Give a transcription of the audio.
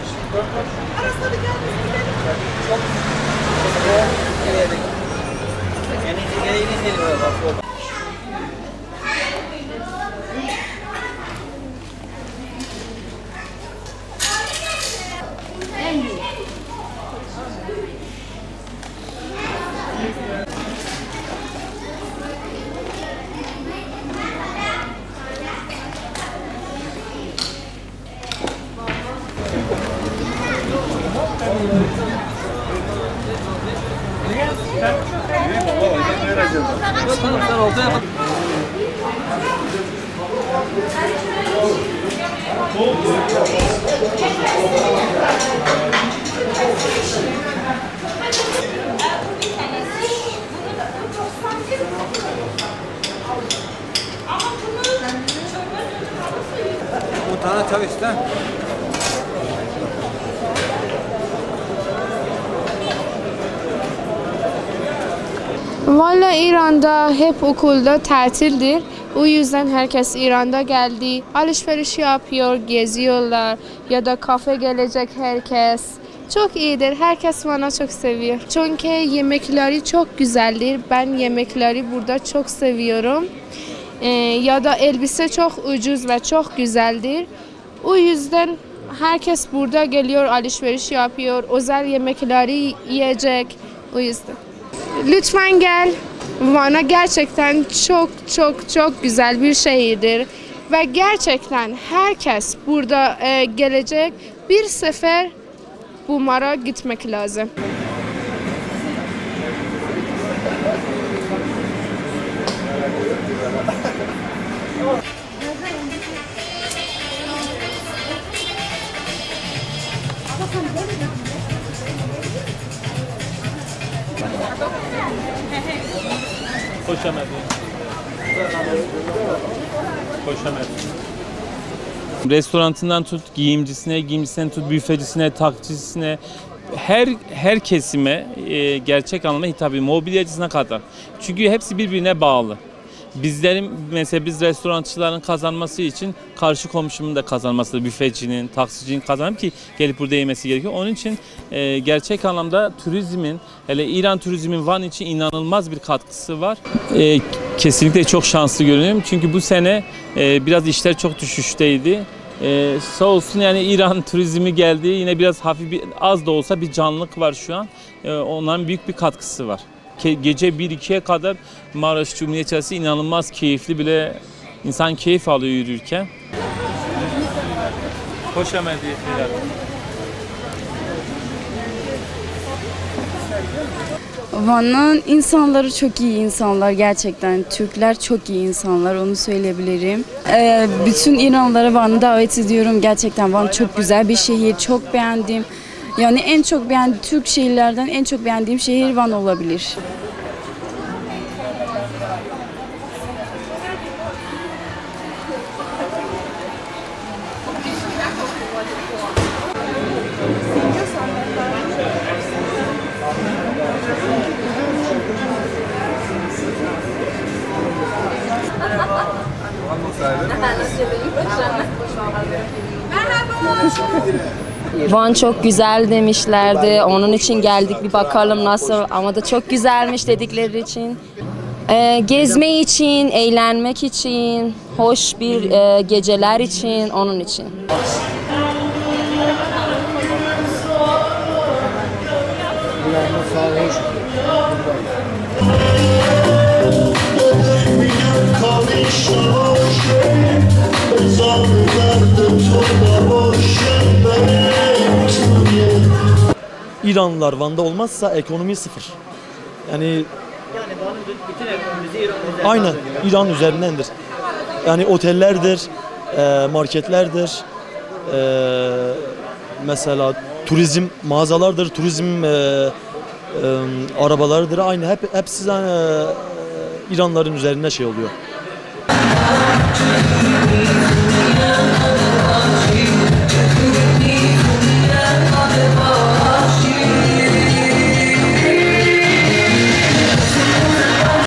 Bu tane çay işte. Valla İran'da hep okulda tatildir. O yüzden herkes İran'da geldi. Alışveriş yapıyor, geziyorlar ya da kafe gelecek herkes. Çok iyidir. Herkes bana çok seviyor. Çünkü yemekleri çok güzeldir. Ben yemekleri burada çok seviyorum. Ya da elbise çok ucuz ve çok güzeldir. O yüzden herkes burada geliyor, alışveriş yapıyor. Özel yemekleri yiyecek. O yüzden. Lütfen gel. Van'a gerçekten çok güzel bir şehirdir. Ve gerçekten herkes burada gelecek. Bir sefer Bumar'a gitmek lazım. Restoranından tut, giyimcisine tut, büfecisine, takçisine, her kesime gerçek anlamda hitap ediyor. Mobilyacısına kadar. Çünkü hepsi birbirine bağlı. Mesela biz restorançıların kazanması için karşı komşumun da kazanması, büfecinin, taksicinin kazanıp ki gelip burada yemesi gerekiyor. Onun için gerçek anlamda turizmin, hele İran turizmin Van için inanılmaz bir katkısı var. Kesinlikle çok şanslı görünüyorum. Çünkü bu sene biraz işler çok düşüşteydi. Sağ olsun yani İran turizmi geldi. Yine biraz hafif az da olsa bir canlılık var şu an. Onların büyük bir katkısı var. Gece 1-2'ye kadar Maraş Cumhuriyet Caddesi inanılmaz keyifli, bile insan keyif alıyor yürürken. Hoş emeldiyetler. Van'ın insanları çok iyi insanlar gerçekten. Türkler çok iyi insanlar, onu söyleyebilirim. Bütün İranlılara Van'ı davet ediyorum. Gerçekten Van çok güzel bir şehir, çok beğendim. Yani en çok beğendiğim, Türk şehirlerden en çok beğendiğim şehir Van olabilir. Van çok güzel demişlerdi. Onun için geldik, bir bakalım nasıl, ama da çok güzelmiş dedikleri için. Gezme için, eğlenmek için, hoş bir geceler için, onun için. İranlılar Van'da olmazsa ekonomi sıfır. Yani Van'ın bütün ekonomisi İran üzerinden. aynen İran üzerindendir. Yani otellerdir, marketlerdir, mesela turizm mağazalardır, turizm arabalardır. Aynı hepsi İranlıların üzerine şey oluyor.